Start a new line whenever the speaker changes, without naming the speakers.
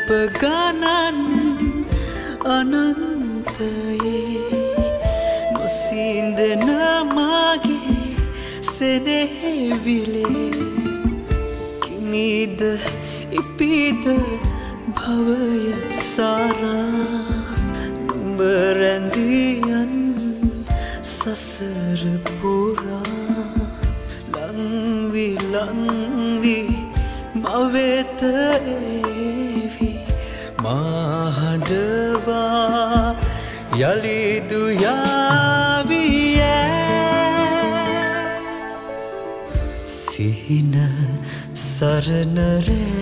ගණන් අනන්තයේ නොසින්දන මාගේ සෙනෙවිලේ කිමිද ඉපිද භවය සාරා නුඹ රැඳියන් සසර පුරා ලංවි ලංවි මවෙත ඒවි මහඬවා යලිදු යාවිය සිහින සරණ